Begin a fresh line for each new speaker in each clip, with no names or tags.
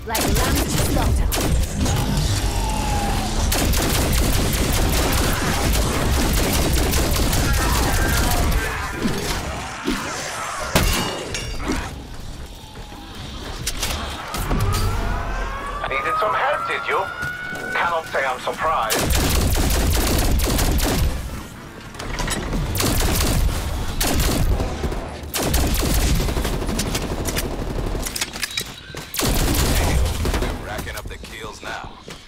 Like lambs to slaughter.
Needed some help, did you? Cannot say I'm surprised.
We're racking up the kills now.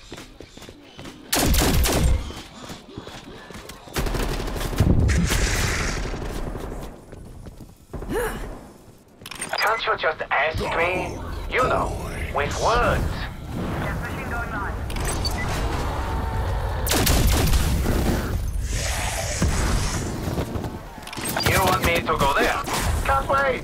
Can't you just ask me? You know, with words. You want me to go there? Can't wait.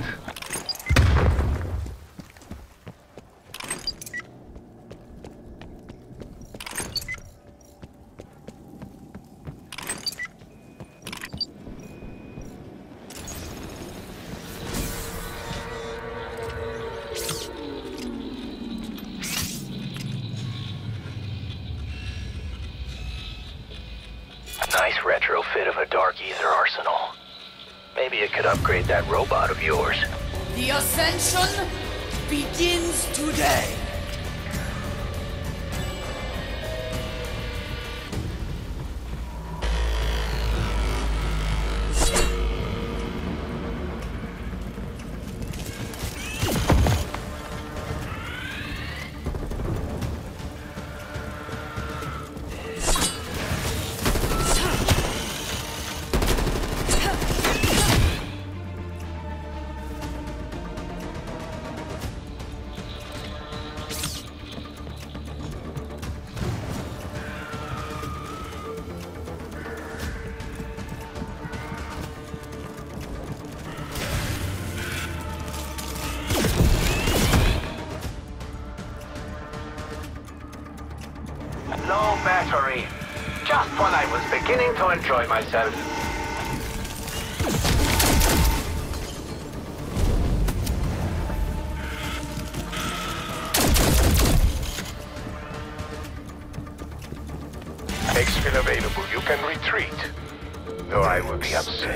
Nice retrofit of a Dark Ether arsenal. Maybe it could upgrade that robot of yours.
The ascension begins today.
No battery. Just when I was beginning to enjoy myself.
Exfil available. You can retreat. Though I will be upset.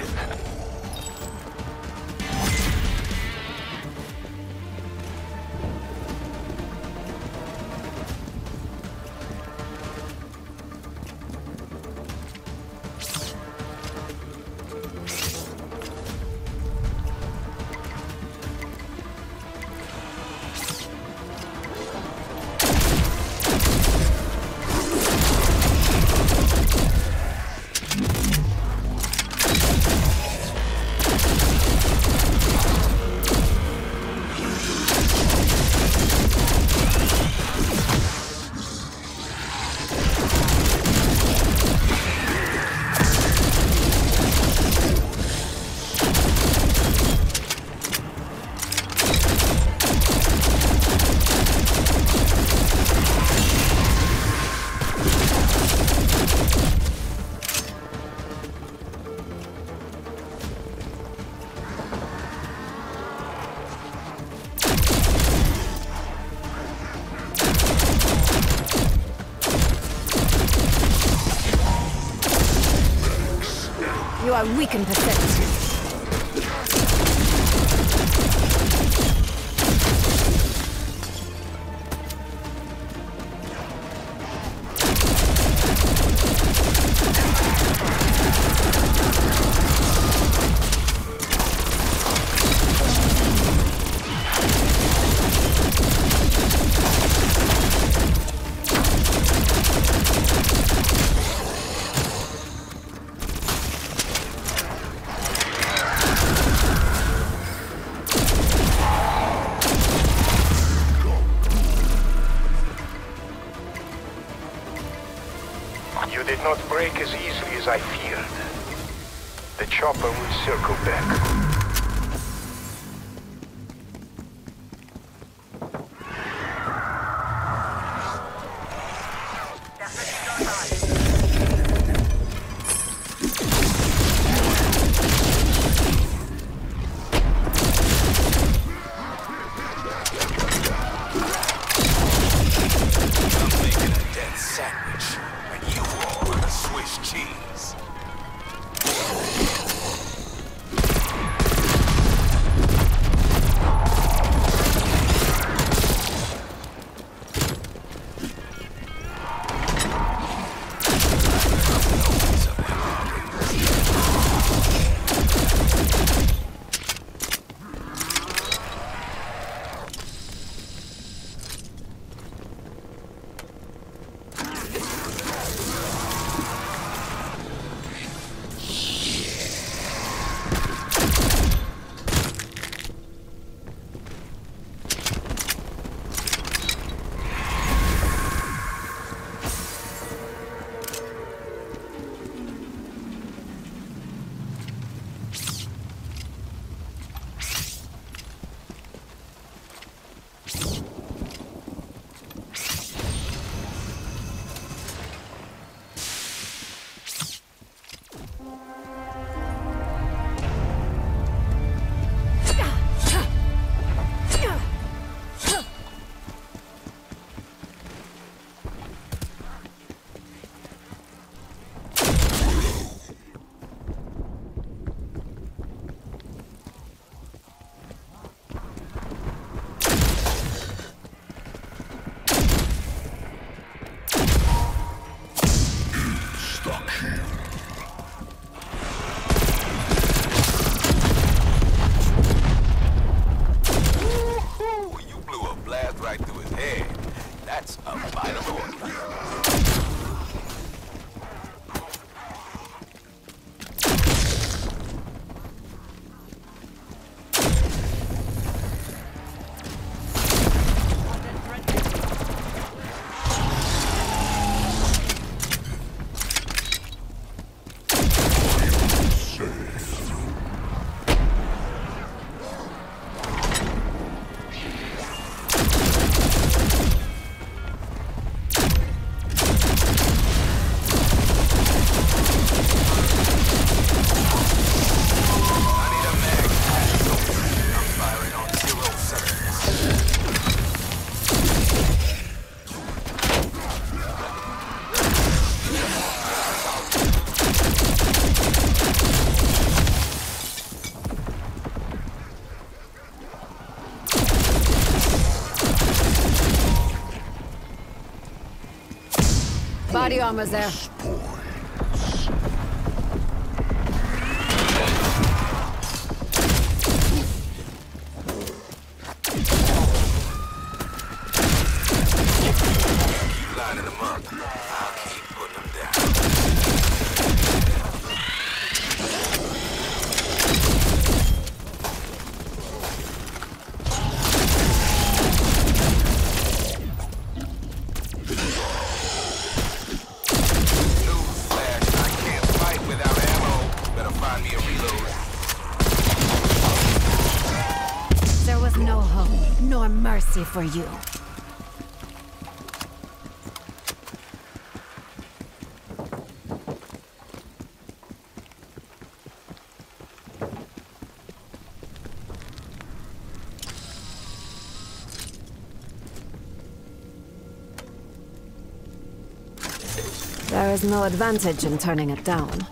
You are weak and pathetic.
You did not break as easily as I feared. The chopper will circle back.
sandwich, and you all are the Swiss cheese.
Body armor's there.
Keep lining them up. I'll keep putting them down.
There was no hope, nor mercy for you. There is no advantage in turning it down.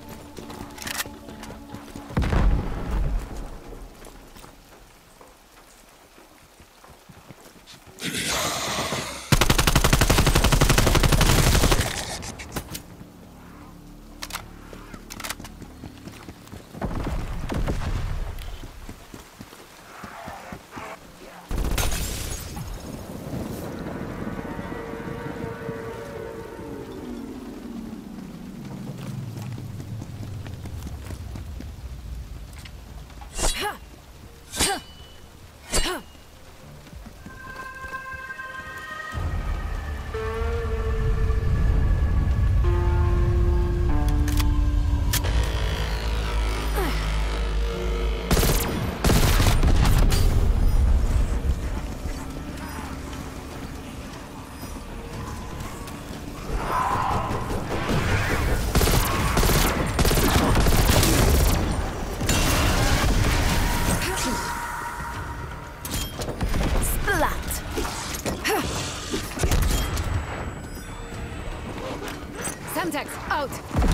Contacts, out!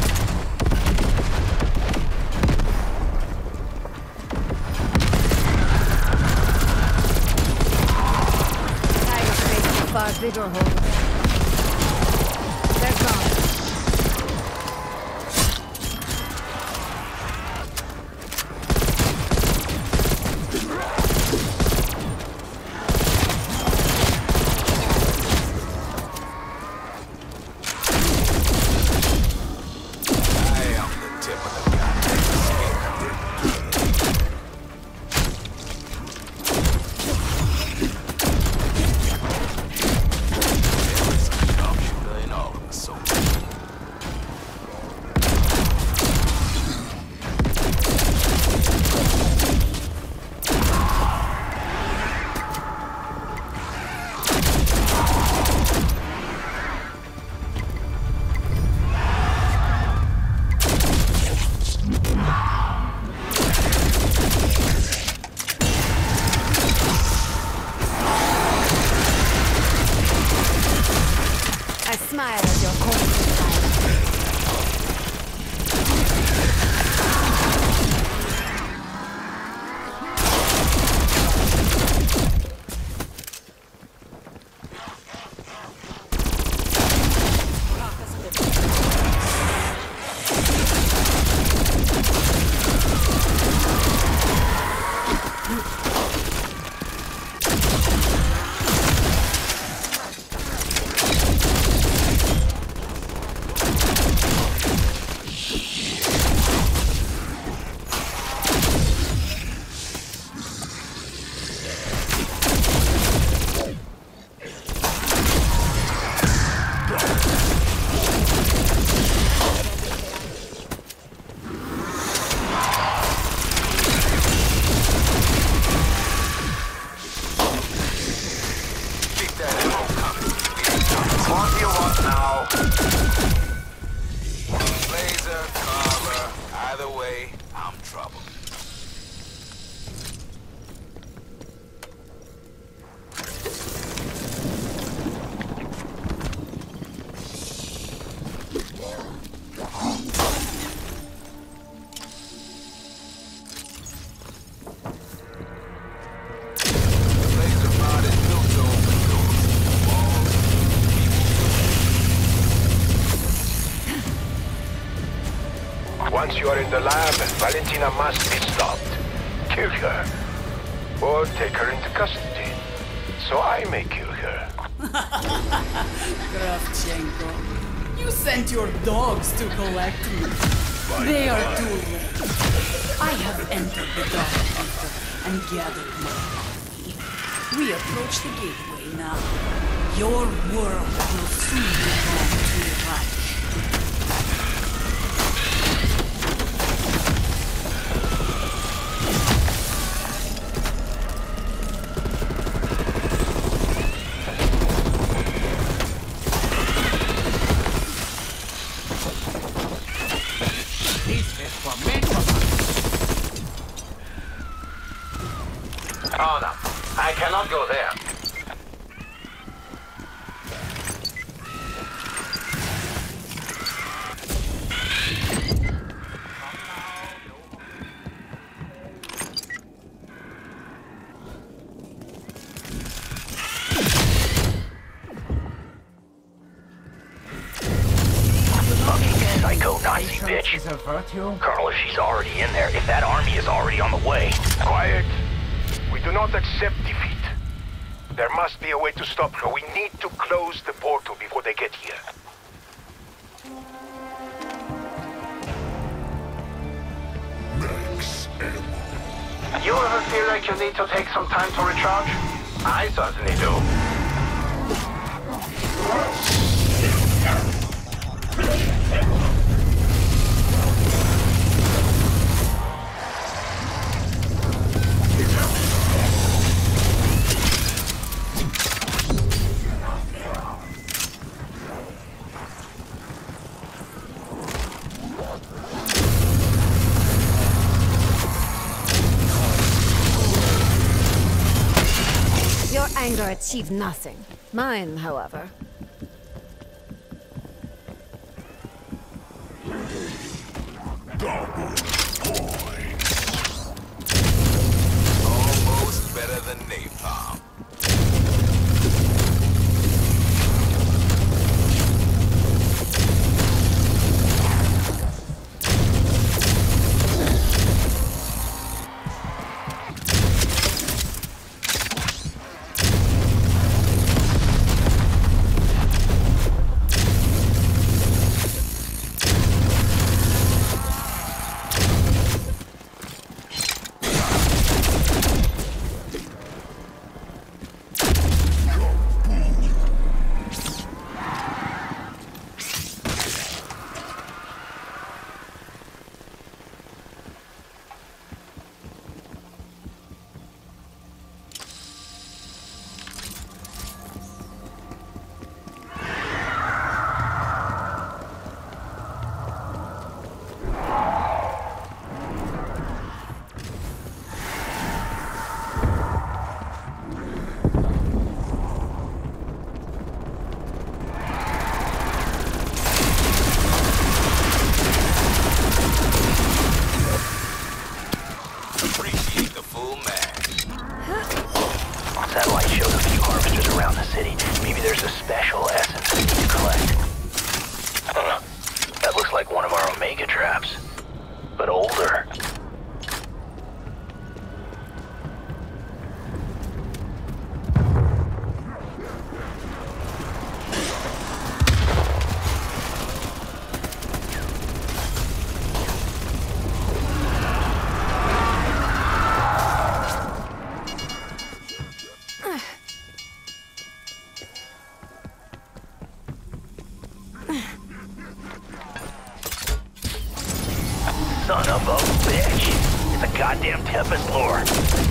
Tiger's facing a far bigger hole. They're gone. I smile at your corpse.
What do you want now?
Laser, Carver, either way, I'm trouble.
Once you are in the lab, Valentina must be stopped. Kill her. Or take her into custody. So I may kill her.
Kravchenko, you sent your dogs to collect me. They are too late. I have entered the Dark Ether and gathered my army. We approach the gateway now. Your world will soon belong to the Reich.
Oh no, I cannot go there.
Psycho Nazi bitch. Colonel, if she's already in there, if that army is already on the way.
Quiet. We do not accept defeat. There must be a way to stop her. We need to close the portal before they get here.
You ever feel like you need to take some time to recharge? I certainly do.
Your anger achieved nothing. Mine, however.
Almost better than napalm. Appreciate the full match.
Satellite showed a few harvesters around the city. Maybe there's a special essence we need to collect. That looks like one of our Omega traps, but older. Son of a bitch! It's a goddamn Tempest lore.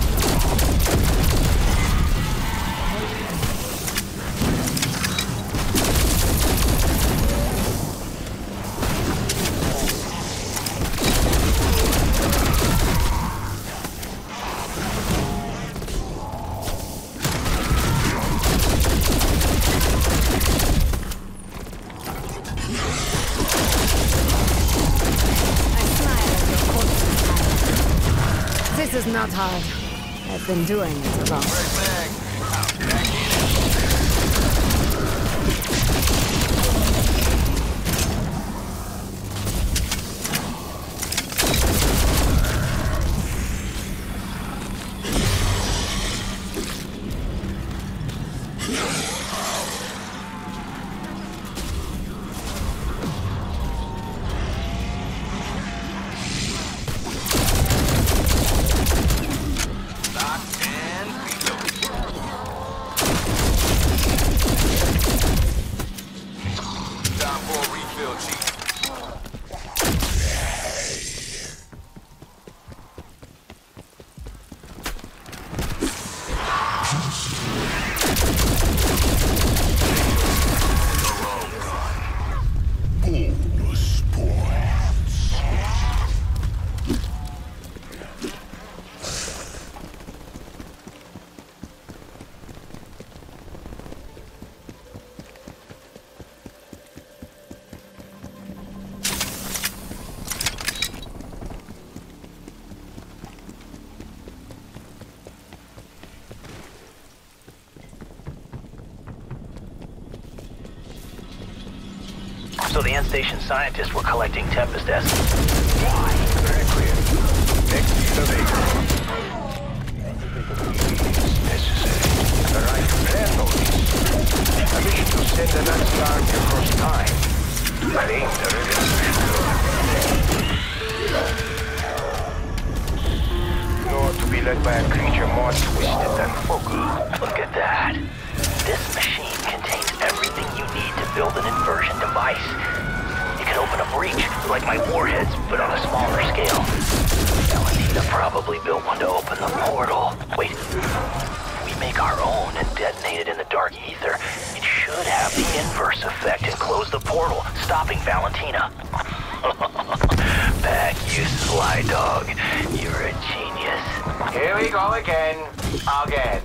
This is not hard. I've been doing it a lot.
So the end station scientists were collecting Tempest essence.
Very clear. Next innovation. Necessary. The right plan notice. A mission to send an army across time. That ain't the real. Nor to be led by a creature more twisted than Foku.
Look at that. This machine contains everything you need to build an inversion device. It can open a breach, like my warheads, but on a smaller scale. Valentina probably built one to open the portal. Wait, if we make our own and detonate it in the dark ether, it should have the inverse effect and close the portal, stopping Valentina. Back, you sly dog. You're a genius.
Here we go again. Again.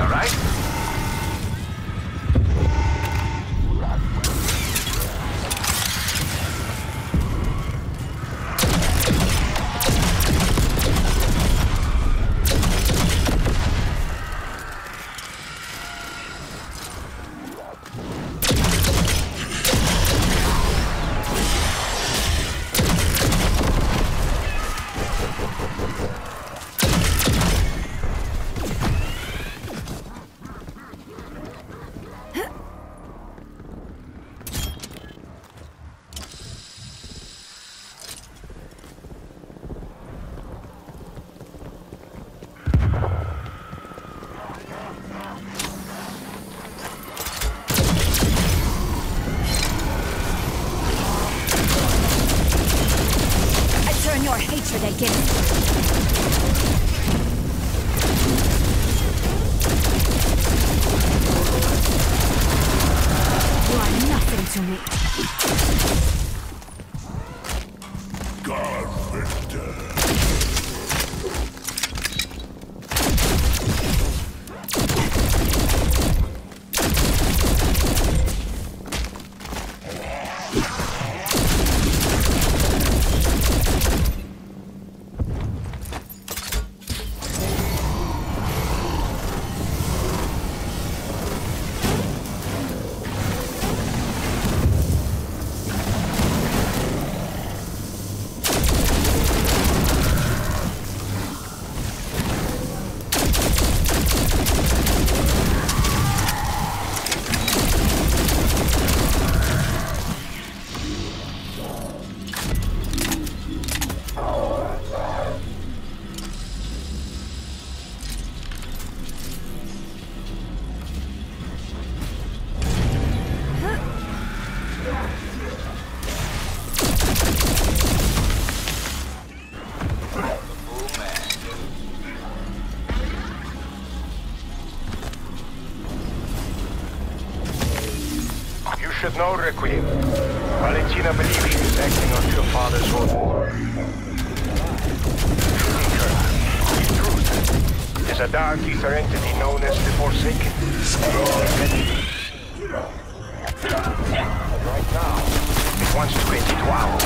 right?
Your hatred against you are nothing to me.
Should know, Requiem. Valentina believes she is acting on your father's order. Shooting her, in truth, is a dark ether entity known as the Forsaken. Right now, it wants to get into our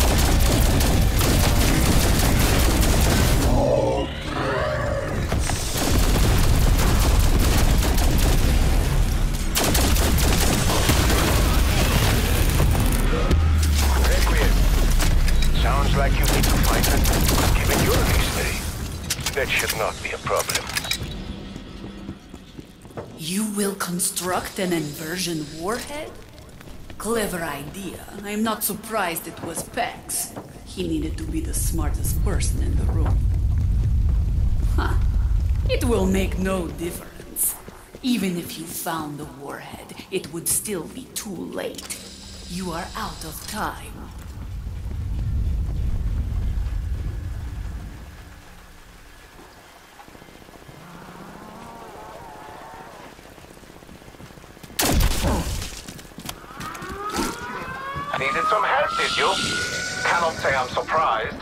Sounds like you need to find it. Given your history, that should not be a problem.
You will construct an inversion warhead? Clever idea. I'm not surprised it was Pex. He needed to be the smartest person in the room. Huh. It will make no difference. Even if you found the warhead, it would still be too late. You are out of time.
Needed some help, did you? Cannot say I'm surprised.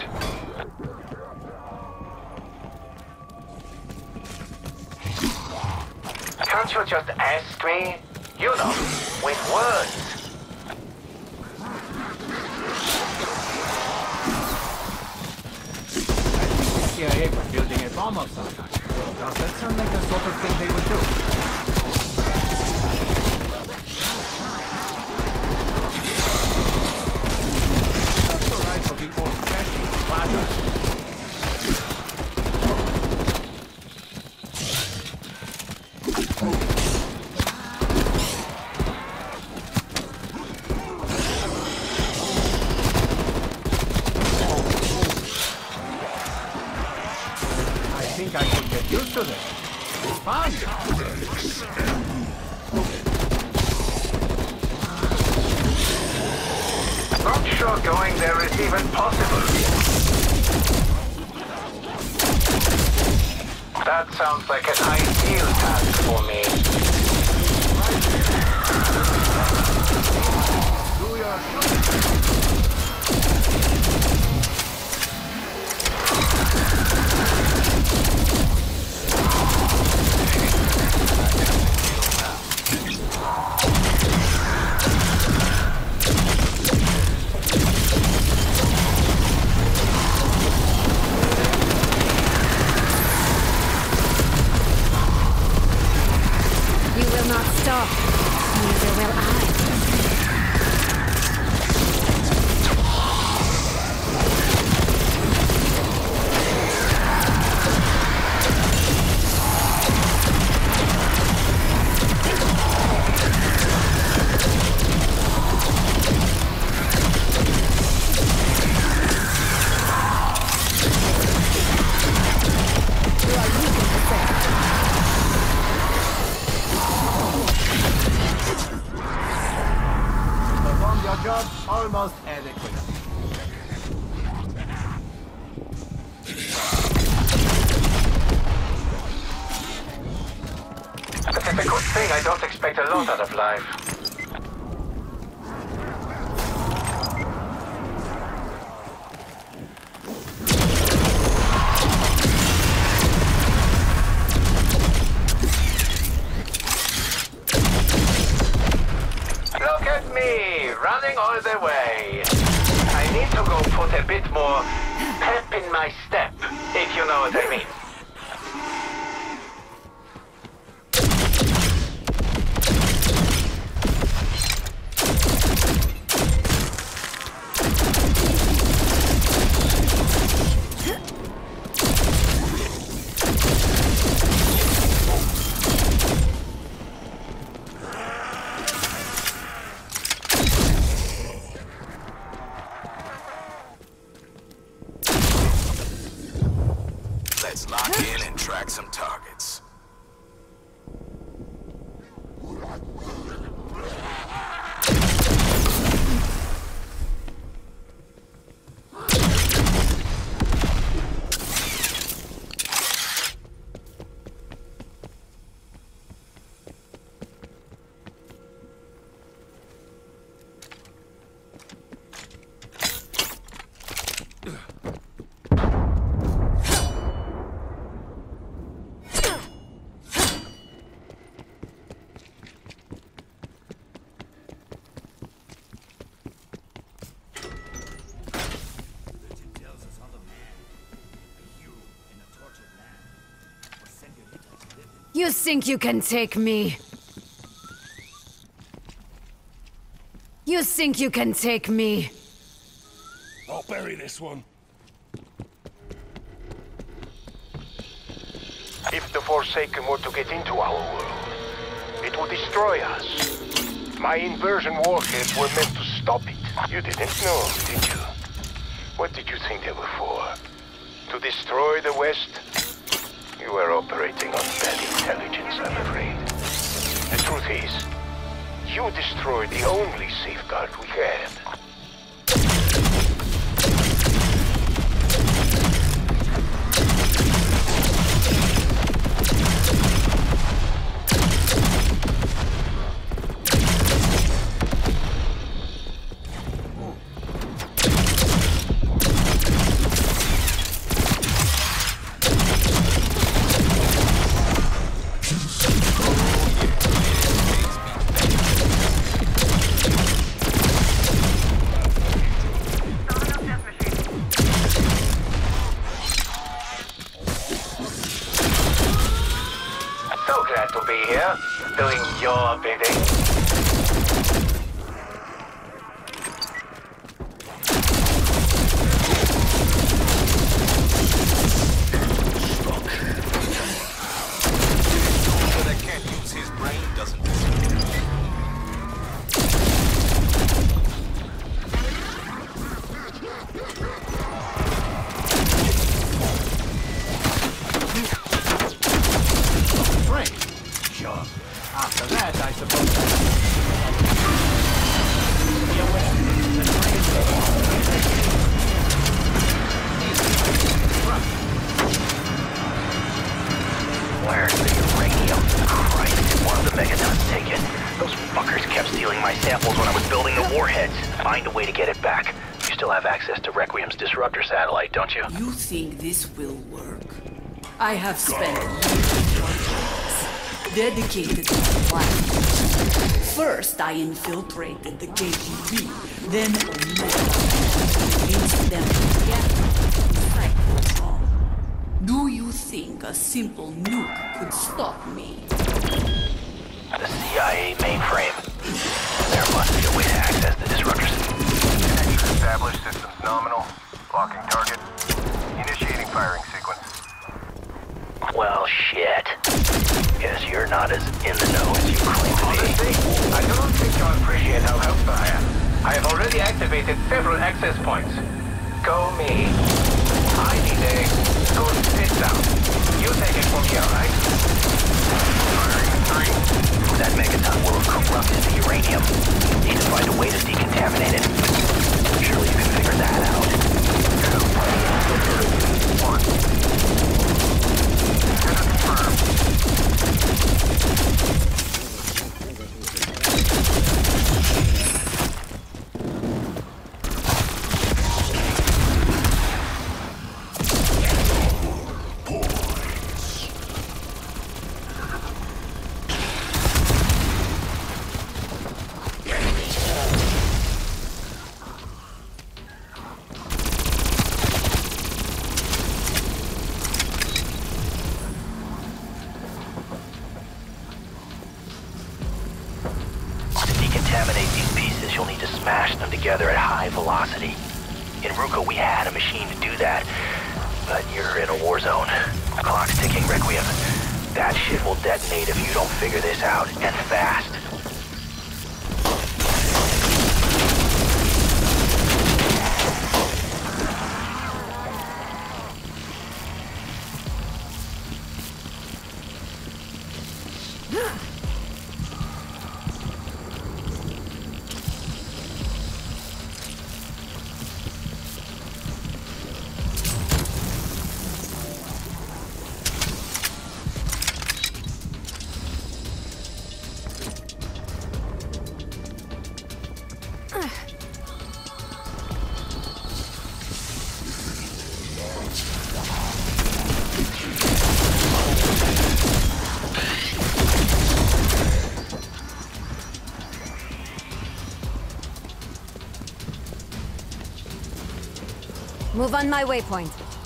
Can't you just ask me? You know, with words.
CIA was building a bomb of some kind. Does that sound like the sort of thing they would do? I think I could get used to this. It's fun.
Not sure going there is even possible. That sounds like an ideal task for me.
Do your
not stop. Neither will I.
Performed your job almost adequately.
It's a good thing I don't expect a lot out of life. Look at me, running all the way. I need to go put a bit more pep in my step, if you know what I mean.
Let's lock in and track some targets.
You think you can take me? You think you can take me?
I'll bury this one. If the Forsaken were to get into our world, it would destroy us. My inversion warheads were meant to stop it. You didn't know, did you? What did you think they were for? To destroy the West? You were operating on bad intelligence, I'm afraid. The truth is, you destroyed the only safeguard we had.
So glad to be here, doing your bidding.
So that can't use his brain, doesn't it?
Great. Sure. After that, I suppose. Be aware. The train
Where's the uranium? Christ, one of the megatons taken. Those fuckers kept stealing my samples when I was building the warheads. Find a way to get it back. You still have access to Requiem's disruptor satellite, don't you?
You think this will work? I have spent years dedicated to the plan. First, I infiltrated the KGB, then Omega, convinced them to get Cyclotron. Do you think a simple nuke could stop me?
The CIA
established. Systems nominal. Locking target. Initiating firing sequence.
Well, shit. Guess you're not as in the know as you claim to be.
Honestly, I don't think you'll appreciate how helpful I am. I have already activated several access points. Go me. I need a good sit down. You take it from here, right? Firing 3.
That megaton will have corrupted the uranium. Need to find a way to decontaminate it. Surely you can figure that out.
1. Confirmed.
You'll need to smash them together at high velocity. In Ruka, we had a machine to do that, but you're in a war zone. The clock's ticking, Requiem. That shit will detonate if you don't figure this out, and fast.
Move on my waypoint.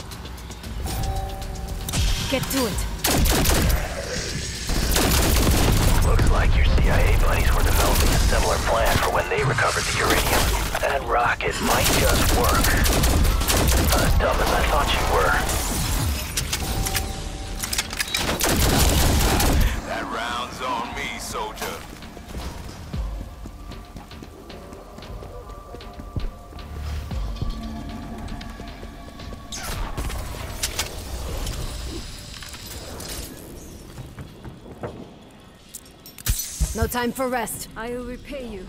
Get to it.
Looks like your CIA buddies were developing a similar plan for when they recovered the uranium. That rocket might just work. Not as dumb as I thought you were.
That round's on me, soldier.
No time for rest. I will repay you.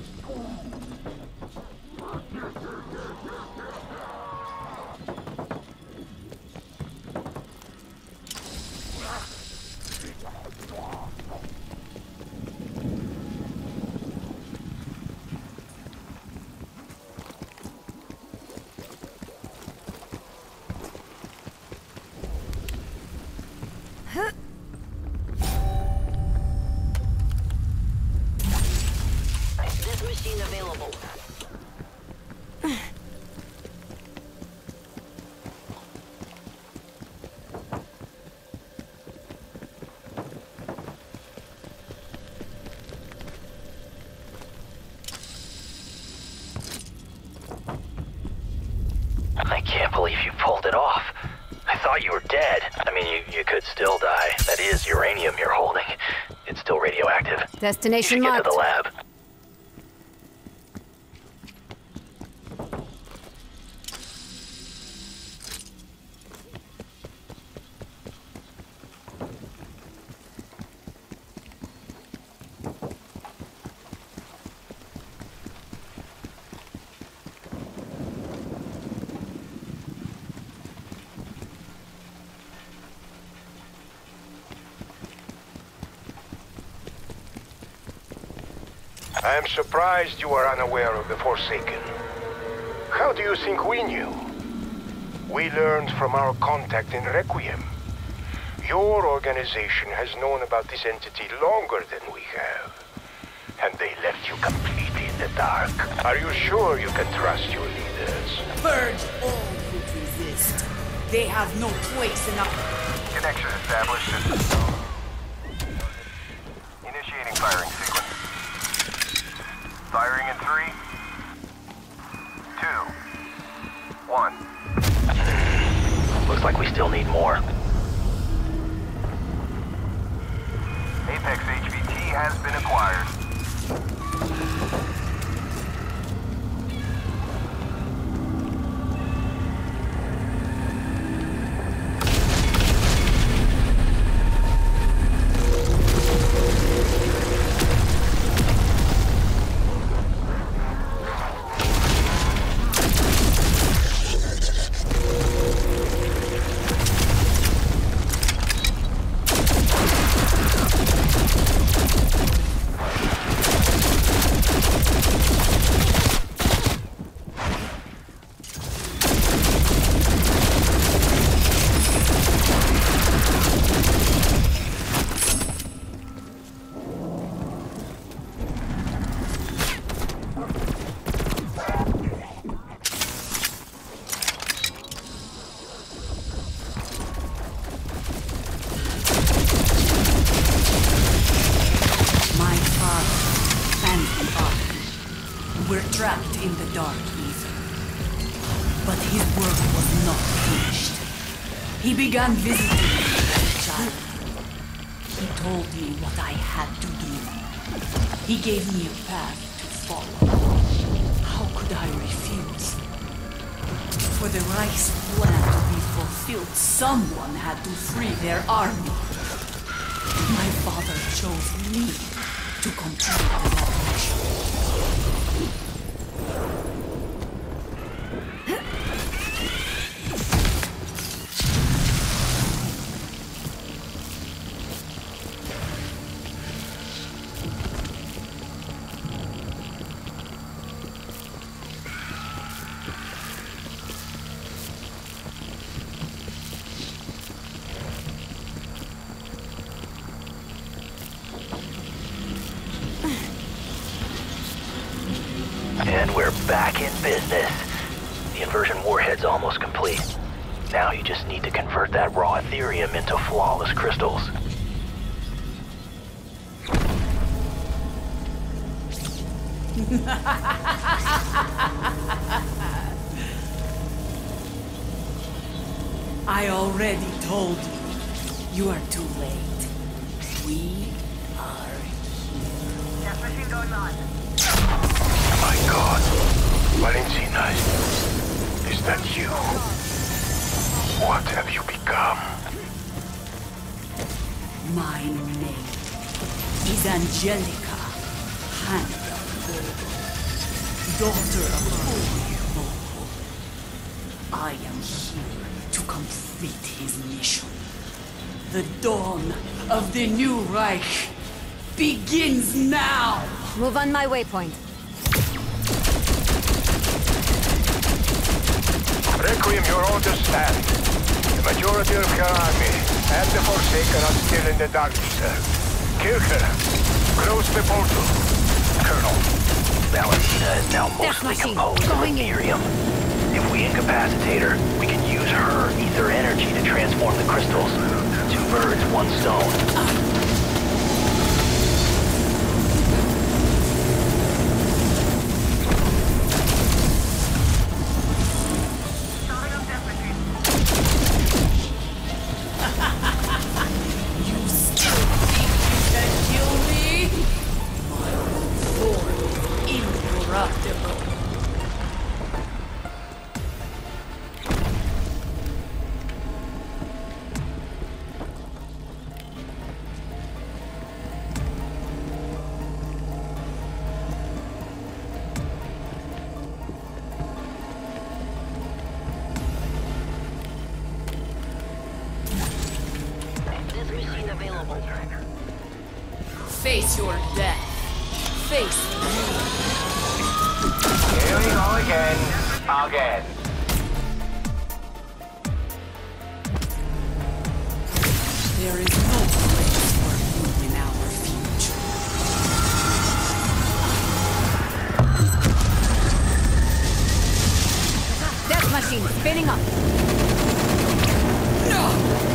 Machine available.
I can't believe you pulled it off. I thought you were dead. I mean, you could still die. That is uranium you're holding. It's still radioactive.
Destination
You should get
marked.
to the lab.
I am surprised you are unaware of the Forsaken. How do you think we knew? We learned from our contact in Requiem. Your organization has known about this entity longer than we have. And they left you completely in the dark. Are you sure you can trust your leaders?
Purge all who resist. They have no place in our...
Connection established. Initiating firing sequence. Firing in 3, 2, one.
Looks like we still need more.
Apex HVT has been acquired.
We're trapped in the dark ether. But his work was not finished. He began visiting me as a child. He told me what I had to do. He gave me a path to follow. How could I refuse? For the Reich's plan to be fulfilled, someone had to free their army. My father chose me to complete the revolution.
And we're back in business. The inversion warhead's almost complete. Now you just need to convert that raw Ethereum into flawless crystals.
I already told you. You are too late. We are here.
Gas machine going on. My God. Valentina, is that you? What have you become?
My name is Angelica Handel, daughter of Holy. I am here to complete his mission. The dawn of the new Reich begins now!
Move on my waypoint.
Requiem, your orders stand. The majority of your army and the Forsaken are still in the Dark Ether. Kircher, close the portal. Colonel.
Valentina is now mostly
machine,
composed of
going in.
Ethereum. If we incapacitate her, we can use her ether energy to transform the crystals. Two birds, one stone.
Face your death. Face me.
Here we go again. Again.
There is no place for you in our future.
Death machine spinning up.
No!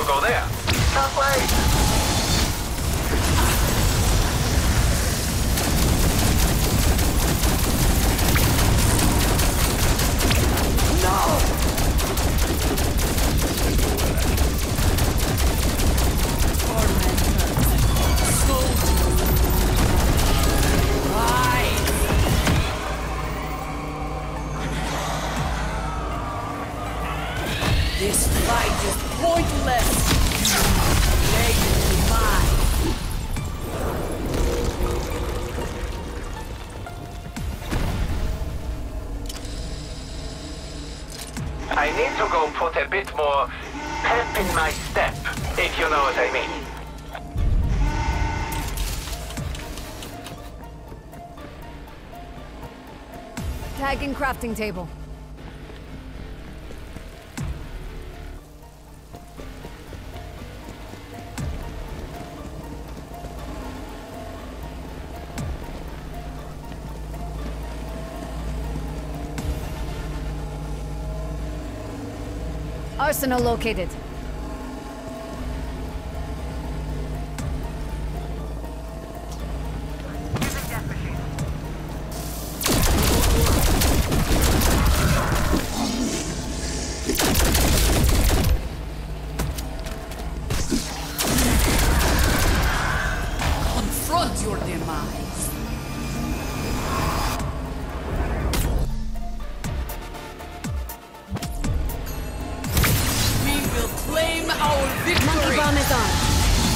go there. Can't wait.
This fight is pointless! Make it mine!
I need to go put a bit more pep in my step, if you know what I mean.
Tagging crafting table. Arsenal located.
Confront your demise. We will claim our victory.
Monkey bomb is on.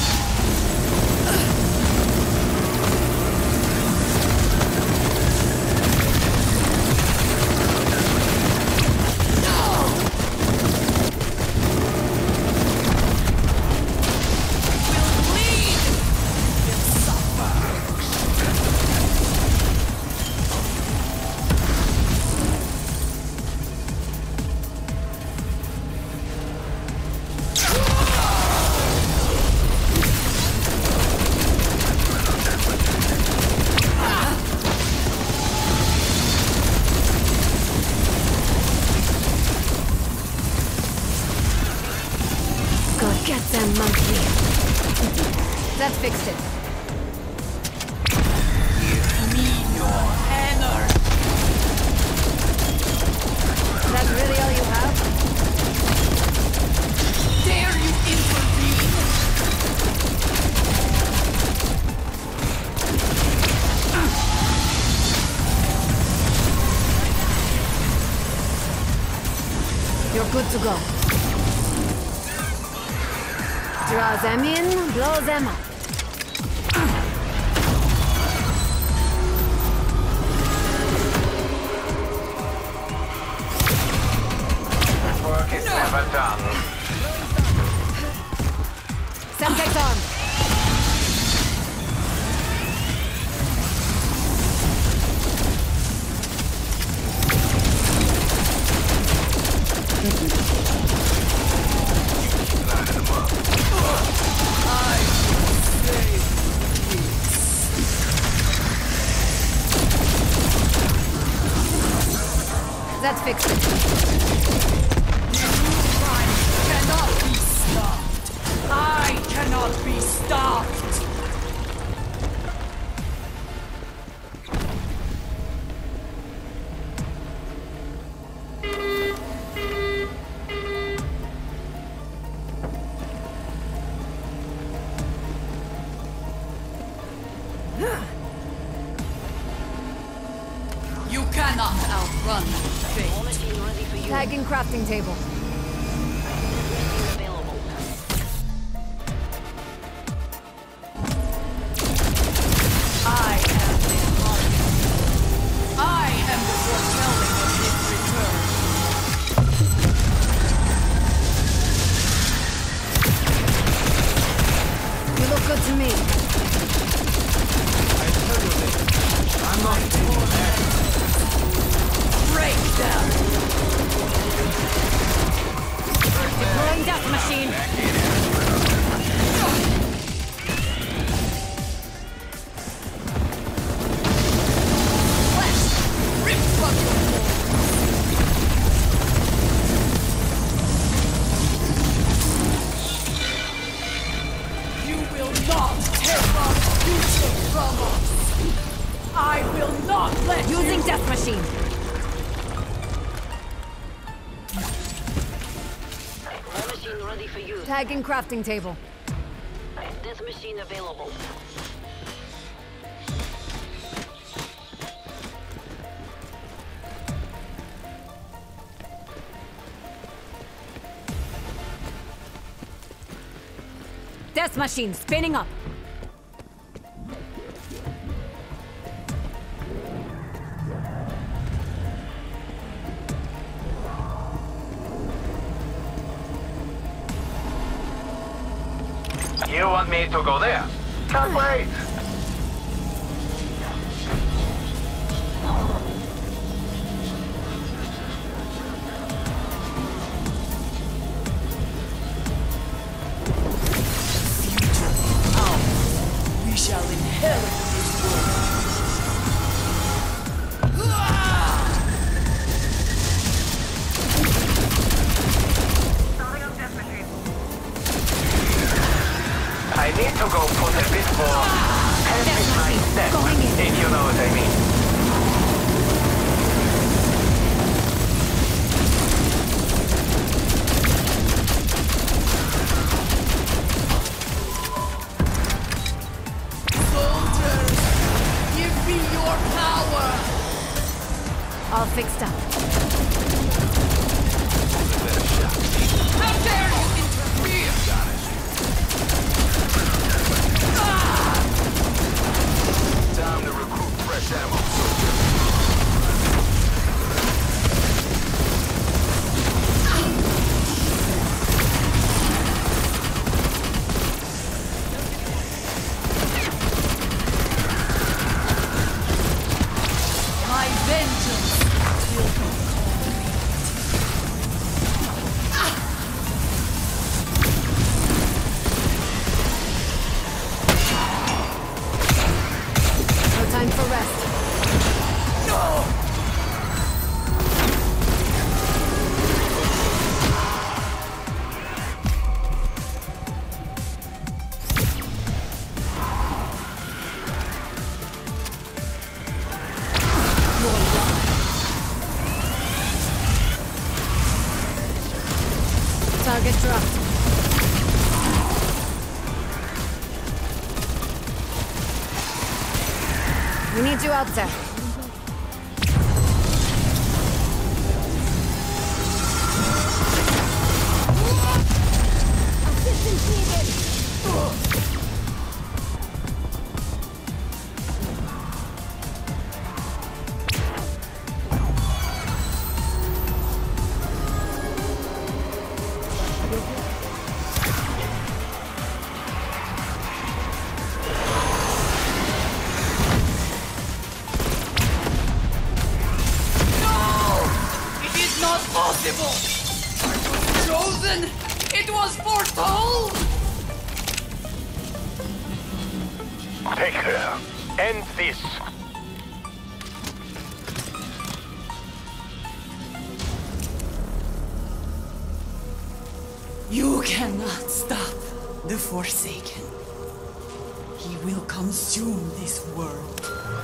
Get them, monkey. That fixed it.
Give me your hammer.
Is that really all you have?
Dare you intervene?
You're good to go. Draw them in, blow them up.
Work is never done.
Semtex on. That fixed it.
Cannot be stopped. I cannot be stopped. You cannot outrun fate.
Tagging crafting table.
I am the Guardian. I am the foretelling of his return.
You look good to me.
I tell you this. I'm not taking that.
Break them!
machine.
All machine ready for use.
Tagging crafting table.
This machine available.
Death machine spinning up.
You want me to go there? Can't wait!
We shall inherit this world.
I need to go put a bit more pep in my step, if you know what I mean.
Soldiers, give me your power.
All fixed up.
How dare you interfere?
Time to recruit fresh ammo, soldier.
My vengeance will be
No time for rest. Target dropped. We need you out there. Assistance needed.
It is not possible! I was chosen! It was foretold!
Take her. End this.
You cannot stop the Forsaken. He will consume this world.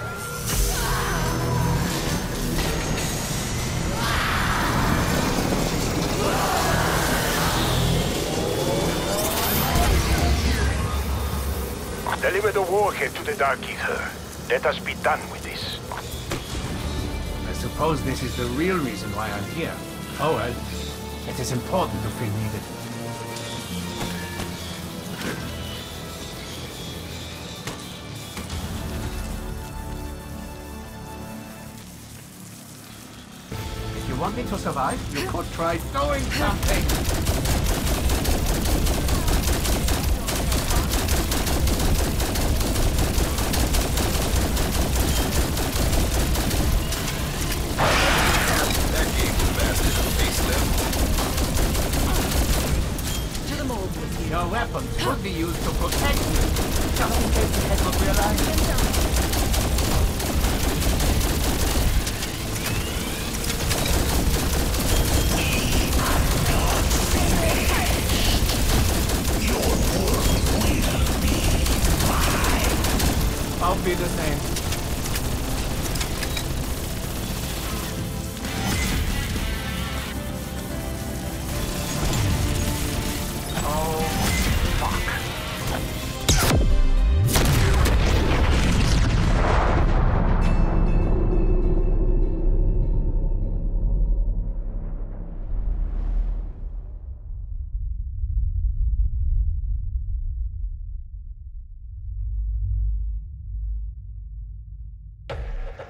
Deliver the warhead to the Dark Eater. Let us be done with this.
I suppose this is the real reason why I'm here. Oh well, it is important to feel needed. If you want me to survive, you could try doing something.
That gave the bastard a facelift.
Your weapons could be used to protect you, just in case the head would realize. I'll be the same.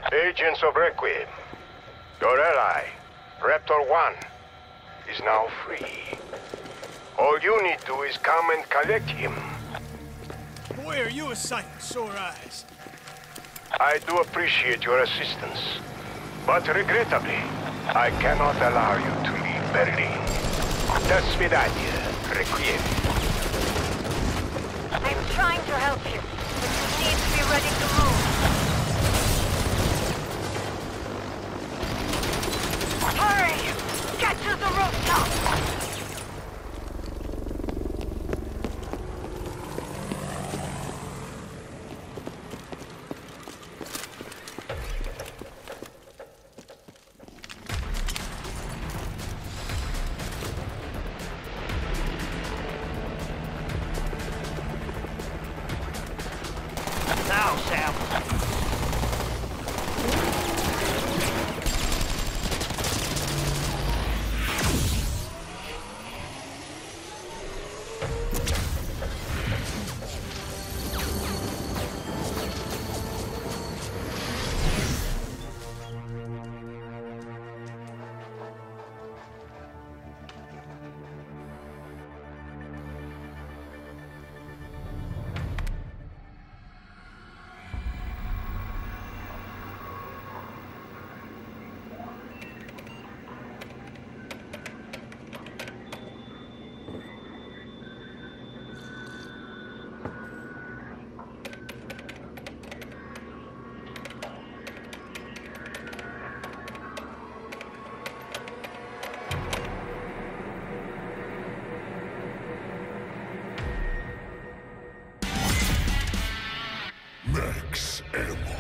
Agents of Requiem, your ally, Raptor 1, is now free. All you need to do is come and collect him.
Boy, are you a sight, sore eyes.
I do appreciate your assistance, but regrettably, I cannot allow you to leave Berlin. До свидания, Requiem.
I'm trying to help you, but you need to be ready to move. Hurry! Get to the rooftop!
Now, Sam.
Max ammo.